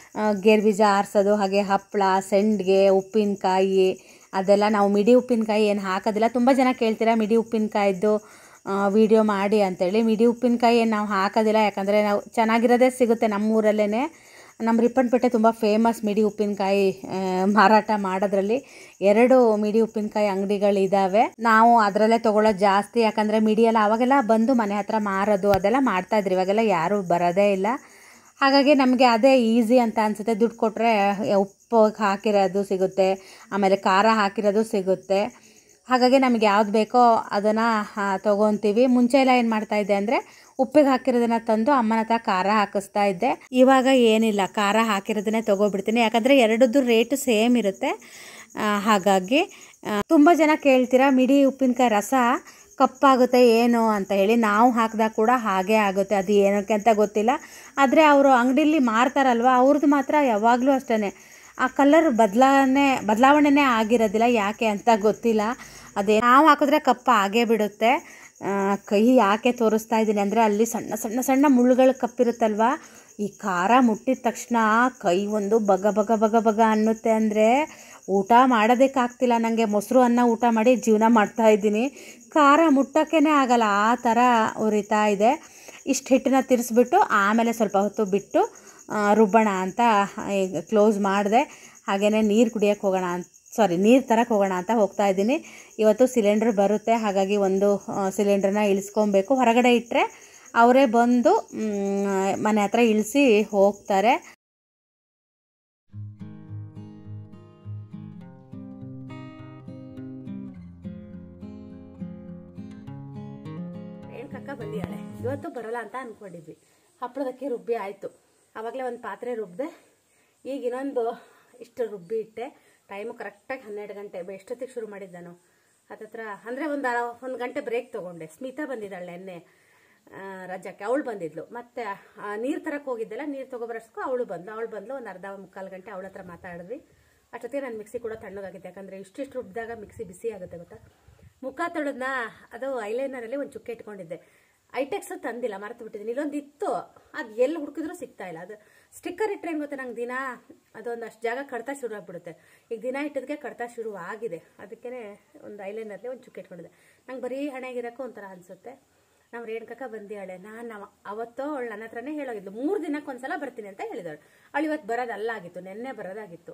ಗೇರು ಬೀಜ ಆರಿಸೋದು, ಹಾಗೆ ಹಪ್ಪಳ, ಸಂಡಿಗೆ, ಉಪ್ಪಿನಕಾಯಿ ಅದೆಲ್ಲ ನಾವು ಮಿಡಿ ಉಪ್ಪಿನಕಾಯಿ ಏನು ಹಾಕೋದಿಲ್ಲ. ತುಂಬ ಜನ ಕೇಳ್ತೀರಾ ಮಿಡಿ ಉಪ್ಪಿನಕಾಯಿದ್ದು ವಿಡಿಯೋ ಮಾಡಿ ಅಂತೇಳಿ. ಮಿಡಿ ಉಪ್ಪಿನಕಾಯಿ ಏನು ನಾವು ಹಾಕೋದಿಲ್ಲ, ಯಾಕಂದರೆ ನಾವು ಚೆನ್ನಾಗಿರೋದೇ ಸಿಗುತ್ತೆ ನಮ್ಮೂರಲ್ಲೇ. ನಮ್ಮ ರಿಪ್ಪನ್ಪೇಟೆ ತುಂಬ ಫೇಮಸ್ ಮಿಡಿ ಉಪ್ಪಿನಕಾಯಿ ಮಾರಾಟ ಮಾಡೋದ್ರಲ್ಲಿ. ಎರಡು ಮಿಡಿ ಉಪ್ಪಿನಕಾಯಿ ಅಂಗಡಿಗಳಿದ್ದಾವೆ. ನಾವು ಅದರಲ್ಲೇ ತೊಗೊಳ್ಳೋದು ಜಾಸ್ತಿ, ಯಾಕಂದರೆ ಮಿಡಿಯೆಲ್ಲ ಅವಾಗೆಲ್ಲ ಬಂದು ಮನೆ ಹತ್ರ ಮಾರೋದು ಅದೆಲ್ಲ ಮಾಡ್ತಾಯಿದ್ರು. ಇವಾಗೆಲ್ಲ ಯಾರೂ ಬರೋದೇ ಇಲ್ಲ. ಹಾಗಾಗಿ ನಮಗೆ ಅದೇ ಈಸಿ ಅಂತ ಅನಿಸುತ್ತೆ. ದುಡ್ಡು ಕೊಟ್ಟರೆ ಉಪ್ಪು ಹಾಕಿರೋದು ಸಿಗುತ್ತೆ, ಆಮೇಲೆ ಖಾರ ಹಾಕಿರೋದು ಸಿಗುತ್ತೆ. ಹಾಗಾಗಿ ನಮಗೆ ಯಾವ್ದು ಬೇಕೋ ಅದನ್ನು ತೊಗೊತೀವಿ. ಮುಂಚೆ ಎಲ್ಲ ಏನು ಮಾಡ್ತಾಯಿದ್ದೆ ಅಂದರೆ ಉಪ್ಪಿಗೆ ಹಾಕಿರೋದನ್ನು ತಂದು ಅಮ್ಮನ ಹತ್ರ ಖಾರ ಹಾಕಿಸ್ತಾ ಇದ್ದೆ. ಇವಾಗ ಏನಿಲ್ಲ, ಖಾರ ಹಾಕಿರೋದನ್ನೇ ತೊಗೊಬಿಡ್ತೀನಿ, ಯಾಕಂದರೆ ಎರಡದ್ದು ರೇಟು ಸೇಮ್ ಇರುತ್ತೆ. ಹಾಗಾಗಿ ತುಂಬ ಜನ ಕೇಳ್ತೀರಾ ಮಿಡಿ ಉಪ್ಪಿನಕಾಯಿ ರಸ ಕಪ್ಪಾಗುತ್ತೆ ಏನು ಅಂತ ಹೇಳಿ. ನಾವು ಹಾಕಿದಾಗ ಕೂಡ ಹಾಗೇ ಆಗುತ್ತೆ, ಅದು ಏನಕ್ಕೆ ಅಂತ ಗೊತ್ತಿಲ್ಲ. ಆದರೆ ಅವರು ಅಂಗಡಿಲಿ ಮಾರ್ತಾರಲ್ವ, ಅವ್ರದ್ದು ಮಾತ್ರ ಯಾವಾಗಲೂ ಅಷ್ಟೇ ಆ ಕಲರ್ ಬದಲಾವಣೆ ಬದಲಾವಣೆನೇ ಆಗಿರೋದಿಲ್ಲ, ಯಾಕೆ ಅಂತ ಗೊತ್ತಿಲ್ಲ. ಅದೇ ನಾವು ಹಾಕಿದ್ರೆ ಕಪ್ಪ ಆಗೇ ಬಿಡುತ್ತೆ. ಕೈ ಯಾಕೆ ತೋರಿಸ್ತಾ ಇದ್ದೀನಿ ಅಂದರೆ ಅಲ್ಲಿ ಸಣ್ಣ ಸಣ್ಣ ಸಣ್ಣ ಮುಳ್ಳುಗಳು ಕಪ್ಪಿರುತ್ತಲ್ವ, ಈ ಖಾರ ಮುಟ್ಟಿದ ತಕ್ಷಣ ಕೈ ಒಂದು ಬಗ ಬಗ ಬಗ ಬಗ ಅನ್ನುತ್ತೆ. ಅಂದರೆ ಊಟ ಮಾಡೋದಕ್ಕಾಗ್ತಿಲ್ಲ ನನಗೆ. ಮೊಸರು ಅನ್ನ ಊಟ ಮಾಡಿ ಜೀವನ ಮಾಡ್ತಾಯಿದ್ದೀನಿ, ಖಾರ ಮುಟ್ಟೋಕ್ಕೇ ಆಗಲ್ಲ, ಆ ಥರ ಉರಿತಾ ಇದೆ. ಇಷ್ಟು ಹಿಟ್ಟನ್ನ ತಿರ್ಸ್ಬಿಟ್ಟು ಆಮೇಲೆ ಸ್ವಲ್ಪ ಹೊತ್ತು ಬಿಟ್ಟು ರುಬ್ಬೋಣ ಅಂತ ಈಗ ಕ್ಲೋಸ್ ಮಾಡಿದೆ. ಹಾಗೆಯೇ ನೀರು ಕುಡಿಯೋಕ್ಕೆ ಹೋಗೋಣ ಅಂತ ಸಾರಿ ನೀರು ತರಕ್ಕೆ ಹೋಗೋಣ ಅಂತ ಹೋಗ್ತಾ ಇದ್ದೀನಿ. ಇವತ್ತು ಸಿಲಿಂಡ್ರ್ ಬರುತ್ತೆ, ಹಾಗಾಗಿ ಒಂದು ಸಿಲಿಂಡ್ರನ್ನ ಇಳಿಸ್ಕೊಬೇಕು. ಹೊರಗಡೆ ಇಟ್ಟರೆ ಅವರೇ ಬಂದು ಮನೆ ಹತ್ರ ಇಳಿಸಿ ಹೋಗ್ತಾರೆ. ರೇಣುಕಕ್ಕ ಬಂದಿದ್ದಾಳೆ. ಇವತ್ತು ಬರೋಲ್ಲ ಅಂತ ಅಂದ್ಕೊಂಡಿದ್ವಿ. ಹಪ್ಪಳದಕ್ಕೆ ರುಬ್ಬಿ ಆಯಿತು. ಆವಾಗಲೇ ಒಂದು ಪಾತ್ರೆ ರುಬ್ಬಿದೆ. ಈಗ ಇನ್ನೊಂದು ಇಷ್ಟು ರುಬ್ಬಿ ಇಟ್ಟೆ. ಟೈಮು ಕರೆಕ್ಟಾಗಿ ಹನ್ನೆರಡು ಗಂಟೆ. ಎಷ್ಟೊತ್ತಿಗೆ ಶುರು ಮಾಡಿದ್ದು ನಾನು? ಹತ್ತತ್ರ ಅಂದರೆ ಒಂದು ಒಂದು ಗಂಟೆ ಬ್ರೇಕ್ ತೊಗೊಂಡೆ. ಸ್ಮಿತಾ ಬಂದಿದ್ದಾಳೆ ನೆನ್ನೆ ರಜಕ್ಕೆ, ಅವಳು ಬಂದಿದ್ಲು. ಮತ್ತು ನೀರು ತರಕ್ಕೆ ಹೋಗಿದ್ದೆಲ್ಲ, ನೀರು ತೊಗೊಬರಸ್ಕೊ ಅವಳು ಬಂದು ಅವಳು ಬಂದು ಒಂದು ಅರ್ಧ ಮುಕ್ಕಾಲು ಗಂಟೆ ಅವಳ ಹತ್ರ ಮಾತಾಡಿದ್ವಿ. ಅಷ್ಟೊತ್ತಿಗೆ ನನ್ನ ಮಿಕ್ಸಿ ಕೂಡ ತಣ್ಣಗಾಗಿತ್ತು, ಯಾಕಂದರೆ ಇಷ್ಟಿಷ್ಟು ರುಬ್ಬಿದಾಗ ಮಿಕ್ಸಿ ಬಿಸಿ ಆಗುತ್ತೆ ಗೊತ್ತಾ. ಮುಖ ತೊಳೆದ್ನ ಅದು ಐಲೈನರಲ್ಲಿ ಒಂದು ಚುಕ್ಕೆ ಇಟ್ಕೊಂಡಿದ್ದೆ. ಐಟೆಕ್ಸ್ ತಂದಿಲ್ಲ, ಮರೆತು ಬಿಟ್ಟಿದ್ದೀನಿ. ಇಲ್ಲೊಂದು ಇತ್ತು, ಅದು ಎಲ್ಲಿ ಹುಡುಕಿದ್ರೂ ಸಿಗ್ತಾ ಇಲ್ಲ. ಅದು ಸ್ಟಿಕ್ಕರ್ ಇಟ್ಟರೆ ಏನು ಗೊತ್ತಾ, ನಂಗೆ ದಿನ ಅದೊಂದು ಅಷ್ಟು ಜಾಗ ಕಡ್ತಾ ಶುರು ಆಗಿಬಿಡುತ್ತೆ. ಈಗ ದಿನ ಇಟ್ಟದಕ್ಕೆ ಕಡ್ತಾ ಶುರು ಆಗಿದೆ. ಅದಕ್ಕೇ ಒಂದು ಐಲೈನರ್ಲಿ ಒಂದು ಚುಕ್ಕೆ ಇಟ್ಕೊಂಡಿದ್ದೆ. ನಂಗೆ ಬರೀ ಹಣೆಗಿರೋಕ್ಕೂ ಒಂಥರ ಅನಿಸುತ್ತೆ. ನಾವು ರೇಣುಕಕ್ಕ ಬಂದಿಯಾಳೆ. ನಾನು ಅವತ್ತೋ ಅವಳು ನನ್ನ ಹತ್ರನೇ ಹೇಳೋಗಿದ್ಲು, ಮೂರು ದಿನಕ್ಕೆ ಒಂದ್ಸಲ ಬರ್ತೀನಿ ಅಂತ ಹೇಳಿದಳು. ಅವಳು ಇವತ್ತು ಬರೋದಲ್ಲ ಆಗಿತ್ತು, ನೆನ್ನೆ ಬರೋದಾಗಿತ್ತು.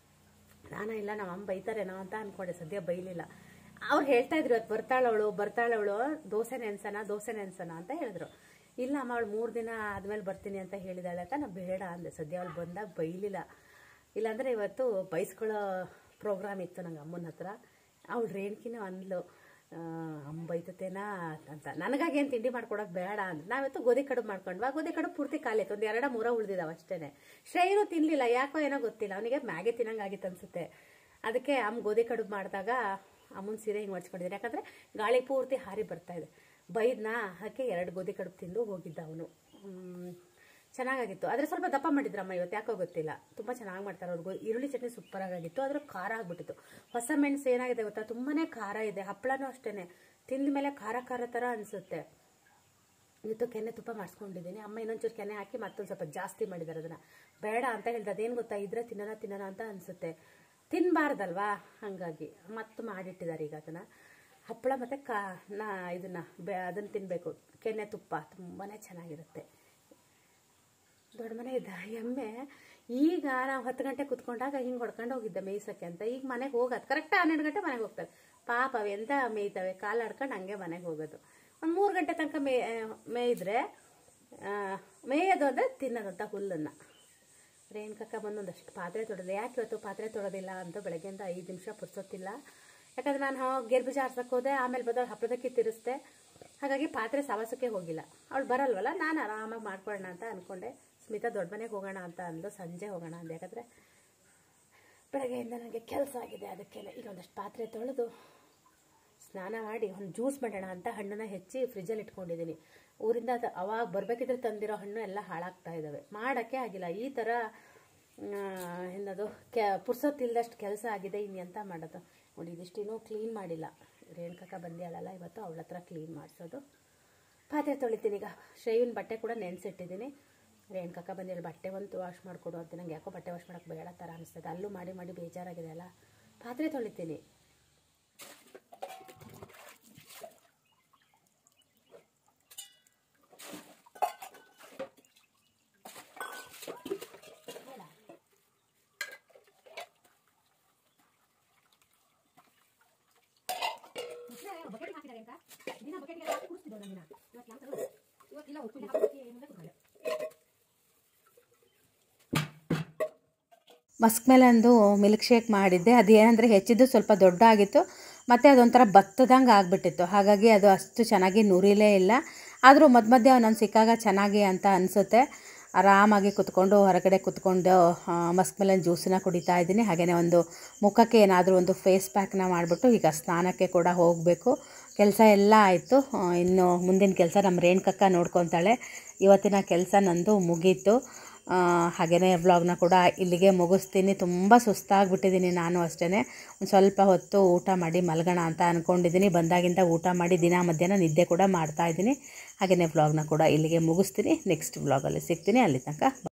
ನಾನು ಇಲ್ಲ ನಮ್ಮ ಅಮ್ಮ ಬೈತಾರೇನೋ ಅಂತ ಅಂದ್ಕೊಂಡೆ, ಸದ್ಯ ಬೈಲಿಲ್ಲ. ಅವ್ರು ಹೇಳ್ತಾ ಇದ್ರು ಇವತ್ತು ಬರ್ತಾಳವಳು ಬರ್ತಾಳವಳು ದೋಸೆ ನೆನ್ಸನ ದೋಸೆ ನೆನ್ಸನ ಅಂತ ಹೇಳಿದ್ರು. ಇಲ್ಲ ಅಮ್ಮ ಅವಳು ಮೂರು ದಿನ ಆದಮೇಲೆ ಬರ್ತೀನಿ ಅಂತ ಹೇಳಿದಾಳೆ ಅಂತ ನಾನು ಬೇಡ ಅಂದೆ. ಸದ್ಯ ಅವಳು ಬಂದಾಗ ಬೈಲಿಲ್ಲ, ಇಲ್ಲಾಂದರೆ ಇವತ್ತು ಬೈಸ್ಕೊಳ್ಳೋ ಪ್ರೋಗ್ರಾಮ್ ಇತ್ತು ನಂಗೆ ಅಮ್ಮನ ಹತ್ರ. ಅವಳು ರೇಣುಕಿನೂ ಅಂದ್ಲು ಅಮ್ಮ ಬೈತತೇನಾ ಅಂತ. ನನಗಾಗಿ ಏನು ತಿಂಡಿ ಮಾಡ್ಕೊಡೋಕೆ ಬೇಡ ಅಂದ್ರೆ ನಾವಿತ್ತು ಗೋಧಿ ಕಡುಬು ಮಾಡ್ಕೊಂಡ್ವಾ. ಗೋಧಿ ಕಡುಬು ಪೂರ್ತಿ ಖಾಲಿ ಆಯ್ತು, ಒಂದು ಎರಡ ಮೂರ ಉಳಿದಿದ್ದಾವೆ ಅಷ್ಟೇ. ಶ್ರೇಯನು ತಿನ್ನಲಿಲ್ಲ, ಯಾಕೋ ಏನೋ ಗೊತ್ತಿಲ್ಲ, ಅವನಿಗೆ ಮ್ಯಾಗೆ ತಿನ್ನಂಗಾಗಿತ್ತು ಅನ್ಸುತ್ತೆ. ಅದಕ್ಕೆ ಅಮ್ಮ ಗೋಧಿ ಕಡುಬು ಮಾಡಿದಾಗ ಅಮ್ಮನ ಸೀರೆ ಹಿಂಗೆ ಮಡ್ಚ್ಕೊಂಡಿದ್ದೀನಿ, ಯಾಕಂದರೆ ಗಾಳಿ ಪೂರ್ತಿ ಹಾರಿ ಬರ್ತಾ ಇದೆ. ಬೈದ್ನಾ ಅದಕ್ಕೆ ಎರಡು ಗೋಧಿ ಕಡುಬು ತಿಂದು ಹೋಗಿದ್ದ ಅವನು. ಚೆನ್ನಾಗಾಗಿತ್ತು, ಆದರೆ ಸ್ವಲ್ಪ ದಪ್ಪ ಮಾಡಿದ್ರಮ್ಮ ಇವತ್ತು, ಯಾಕೋ ಗೊತ್ತಿಲ್ಲ. ತುಂಬ ಚೆನ್ನಾಗಿ ಮಾಡ್ತಾರೆ ಅವ್ರಿಗೂ. ಈರುಳ್ಳಿ ಚಟ್ನಿ ಸೂಪರಾಗಿತ್ತು, ಆದರೆ ಖಾರ ಆಗಿಬಿಟ್ಟಿತ್ತು. ಹೊಸ ಮೆಣಸು ಏನಾಗಿದೆ ಗೊತ್ತಾ, ತುಂಬಾ ಖಾರ ಇದೆ. ಹಪ್ಪಳನೂ ಅಷ್ಟೇ, ತಿಂದ ಮೇಲೆ ಖಾರ ಖಾರ ಥರ ಅನಿಸುತ್ತೆ. ಇವತ್ತು ಕೆನೆ ತುಪ್ಪ ಮಾಡಿಸ್ಕೊಂಡಿದ್ದೀನಿ. ಅಮ್ಮ ಇನ್ನೊಂಚೂರು ಕೆನೆ ಹಾಕಿ ಮತ್ತೊಂದು ಸ್ವಲ್ಪ ಜಾಸ್ತಿ ಮಾಡಿದ್ದಾರೆ. ಅದನ್ನು ಬೇಡ ಅಂತ ಹೇಳಿದೆ. ಅದೇನು ಗೊತ್ತಾ, ಇದ್ರೆ ತಿನ್ನೋಣ ತಿನ್ನೋಣ ಅಂತ ಅನಿಸುತ್ತೆ, ತಿನ್ನಬಾರ್ದಲ್ವಾ, ಹಾಗಾಗಿ ಮತ್ತೆ ಮಾಡಿಟ್ಟಿದ್ದಾರೆ ಈಗ ಅದನ್ನು. ಹಪ್ಪಳ ಮತ್ತು ಕಾ ನಾ ಇದನ್ನು ಬೆ ಅದನ್ನು ತಿನ್ನಬೇಕು, ಕೆನೆ ತುಪ್ಪ ತುಂಬಾ ಚೆನ್ನಾಗಿರುತ್ತೆ. ದೊಡ್ಡ ಮನೆ ಇದ್ದ ಎಮ್ಮೆ ಈಗ ನಾವು ಹತ್ತು ಗಂಟೆ ಕುತ್ಕೊಂಡಾಗ ಹಿಂಗೆ ಹೊಡ್ಕೊಂಡು ಹೋಗಿದ್ದೆ ಮೇಯ್ಸೋಕ್ಕೆ ಅಂತ. ಈಗ ಮನೆಗೆ ಹೋಗೋದು ಕರೆಕ್ಟಾಗಿ ಹನ್ನೆರಡು ಗಂಟೆ ಮನೆಗೆ ಹೋಗ್ತವೆ. ಪಾಪ ಅವು ಎಂತ ಮೇಯ್ತವೆ, ಕಾಲು ಆಡ್ಕೊಂಡು ಹಂಗೆ ಮನೆಗೆ ಹೋಗೋದು. ಒಂದು ಮೂರು ಗಂಟೆ ತನಕ ಮೇ ಮೇಯ್ದ್ರೆ ಮೇಯೋದು ಅಂದರೆ ತಿನ್ನೋದಂತ ಹುಲ್ಲನ್ನು. ರೇಣುಕಕ್ಕ ಬಂದೊಂದಷ್ಟು ಪಾತ್ರೆ ತೊಳೆದೆ. ಯಾಕೆ ಇವತ್ತು ಪಾತ್ರೆ ತೊಳೆದಿಲ್ಲ ಅಂತ ಬೆಳಗ್ಗೆಯಿಂದ ಐದು ನಿಮಿಷ ಪುರ್ಸೊತ್ತಿಲ್ಲ. ಯಾಕಂದರೆ ನಾನು ಗೇರು ಬೀಜ ಆರ್ಸಕ್ಕೆ ಹೋದೆ, ಆಮೇಲೆ ಬಂದವಳು ಹಪ್ಪಳದಕ್ಕೆ ತಿರ್ಸ್ದೆ. ಹಾಗಾಗಿ ಪಾತ್ರೆ ಸವಾಸಕ್ಕೆ ಹೋಗಿಲ್ಲ. ಅವಳು ಬರಲ್ವಲ್ಲ, ನಾನು ಆರಾಮಾಗಿ ಮಾಡ್ಕೊಳ್ಳೋಣ ಅಂತ ಅಂದ್ಕೊಂಡೆ. ಸ್ಮಿತಾ ದೊಡ್ಡ ಮನೆಗೆ ಹೋಗೋಣ ಅಂತ ಅಂದು ಸಂಜೆ ಹೋಗೋಣ ಅಂದೆ, ಯಾಕಂದರೆ ಬೆಳಗ್ಗೆಯಿಂದ ನನಗೆ ಕೆಲಸ ಆಗಿದೆ. ಅದಕ್ಕೆ ಈಗ ಒಂದಷ್ಟು ಪಾತ್ರೆ ತೊಳೆದು ಸ್ನಾನ ಮಾಡಿ ಒಂದು ಜ್ಯೂಸ್ ಮಾಡೋಣ ಅಂತ ಹಣ್ಣನ್ನ ಹೆಚ್ಚಿ ಫ್ರಿಜ್ಜಲ್ಲಿ ಇಟ್ಕೊಂಡಿದ್ದೀನಿ. ಊರಿಂದ ಅದು ಅವಾಗ ಬರಬೇಕಿದ್ರೆ ತಂದಿರೋ ಹಣ್ಣು ಎಲ್ಲ ಹಾಳಾಗ್ತಾ ಇದ್ದಾವೆ, ಮಾಡೋಕ್ಕೆ ಆಗಿಲ್ಲ. ಈ ಥರ ಏನದು ಕೆ ಪುರ್ಸೊತ್ತಿಲ್ದಷ್ಟು ಕೆಲಸ ಆಗಿದೆ. ಇನ್ನು ಎಂತ ಮಾಡೋದು ನೋಡಿ, ಇದಿಷ್ಟಿನ್ನೂ ಕ್ಲೀನ್ ಮಾಡಿಲ್ಲ. ರೇಣುಕಕ್ಕ ಬಂದಿಯಾಳಲ್ಲ ಇವತ್ತು, ಅವಳ ಹತ್ರ ಕ್ಲೀನ್ ಮಾಡಿಸೋದು. ಪಾತ್ರೆ ತೊಳಿತೀನಿ ಈಗ. ಶ್ರೇಯನ್ ಬಟ್ಟೆ ಕೂಡ ನೆನೆಸಿಟ್ಟಿದ್ದೀನಿ. ರೇಣುಕಕ್ಕ ಬಂದಿಲ್ಲ ಬಟ್ಟೆ ಒಂದು ವಾಶ್ ಮಾಡಿಕೊಡು ಅಂತ. ನಂಗೆ ಯಾಕೋ ಬಟ್ಟೆ ವಾಶ್ ಮಾಡೋಕ್ಕೆ ಬೇಡ ಥರ ಅನಿಸ್ತದೆ. ಅಲ್ಲೂ ಮಾಡಿ ಮಾಡಿ ಬೇಜಾರಾಗಿದೆ ಅಲ್ಲ. ಪಾತ್ರೆ ತೊಳಿತೀನಿ. ಮಸ್ಕ್ ಮೆಲನ್ದು ಮಿಲ್ಕ್ ಶೇಕ್ ಮಾಡಿದ್ದೆ. ಅದು ಏನಂದರೆ ಹೆಚ್ಚಿದ್ದು ಸ್ವಲ್ಪ ದೊಡ್ಡ ಆಗಿತ್ತು ಮತ್ತು ಅದೊಂಥರ ಭತ್ತದಂಗೆ ಆಗಿಬಿಟ್ಟಿತ್ತು. ಹಾಗಾಗಿ ಅದು ಅಷ್ಟು ಚೆನ್ನಾಗಿ ನುರಿಲೇ ಇಲ್ಲ. ಆದರೂ ಮಧ್ಯ ಮಧ್ಯೆ ಒಂದೊಂದು ಸಿಕ್ಕಾಗ ಚೆನ್ನಾಗಿ ಅಂತ ಅನಿಸುತ್ತೆ. ಆರಾಮಾಗಿ ಕುತ್ಕೊಂಡು ಹೊರಗಡೆ ಕುತ್ಕೊಂಡು ಮಸ್ಕ್ ಮೆಲನ್ ಜ್ಯೂಸನ್ನ ಕುಡಿತಾ ಇದ್ದೀನಿ. ಹಾಗೆಯೇ ಒಂದು ಮುಖಕ್ಕೆ ಏನಾದರೂ ಒಂದು ಫೇಸ್ ಪ್ಯಾಕ್ನ ಮಾಡಿಬಿಟ್ಟು ಈಗ ಸ್ನಾನಕ್ಕೆ ಕೂಡ ಹೋಗಬೇಕು. ಕೆಲಸ ಎಲ್ಲ ಆಯಿತು. ಇನ್ನು ಮುಂದಿನ ಕೆಲಸ ನಮ್ಮ ರೇಣುಕಕ್ಕ ನೋಡ್ಕೊತಾಳೆ. ಇವತ್ತಿನ ಕೆಲಸ ನಂದು ಮುಗೀತು. ಹಾಗೆಯೇ ವ್ಲಾಗ್ನ ಕೂಡ ಇಲ್ಲಿಗೆ ಮುಗಿಸ್ತೀನಿ. ತುಂಬ ಸುಸ್ತಾಗಿಬಿಟ್ಟಿದ್ದೀನಿ ನಾನು ಅಷ್ಟೇ. ಒಂದು ಸ್ವಲ್ಪ ಹೊತ್ತು ಊಟ ಮಾಡಿ ಮಲಗೋಣ ಅಂತ ಅಂದ್ಕೊಂಡಿದ್ದೀನಿ. ಬಂದಾಗಿಂದ ಊಟ ಮಾಡಿ ದಿನ ಮಧ್ಯಾಹ್ನ ನಿದ್ದೆ ಕೂಡ ಮಾಡ್ತಾಯಿದ್ದೀನಿ. ಹಾಗೆಯೇ ವ್ಲಾಗ್ನ ಕೂಡ ಇಲ್ಲಿಗೆ ಮುಗಿಸ್ತೀನಿ. ನೆಕ್ಸ್ಟ್ ವ್ಲಾಗಲ್ಲಿ ಸಿಗ್ತೀನಿ. ಅಲ್ಲಿ ತನಕ